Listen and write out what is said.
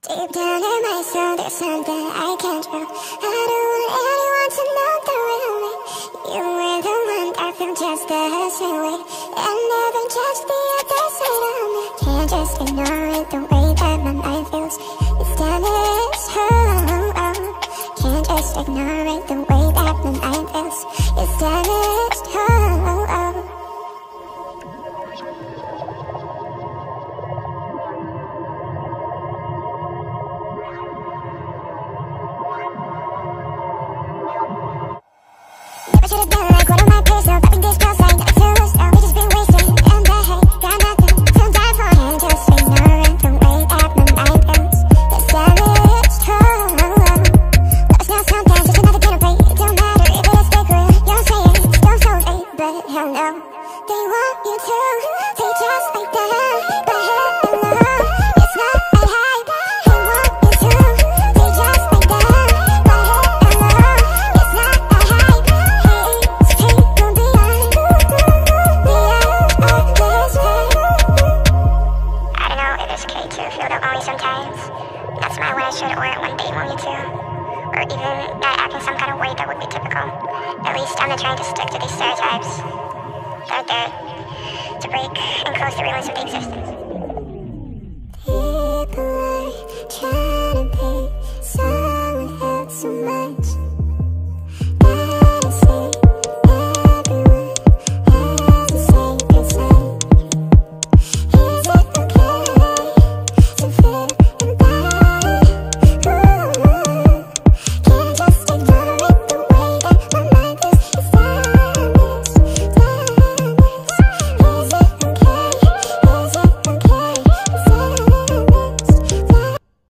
Deep down in my soul, there's something I can't do. I don't want anyone to know the real me. You were the one that felt just the same way, and never just the other side of me. Can't just ignore it, the way that my mind feels. It's damaged, can't just ignore it, the way that my mind feels. It's damaged, I should've been like one of my peers, so popping these pills like never to lose. Now we just been wasting, and the hate got nothing to die for. Can't just ignore it, the way that my mind feels. It's damaged, love's not something, just another dinner plate. It don't matter if it is fake or real. You're saying it's still so fake, but hell no, they want you to. They just like that, but hell no, it's not a hype. They want you to. They just like that, but hell no, it's not a hype. Sometimes that's my way I should, or one day want you to, or even that act in some kind of way that would be typical. At least I'm not trying to stick to these stereotypes. They're there to break and close the realness of the existence.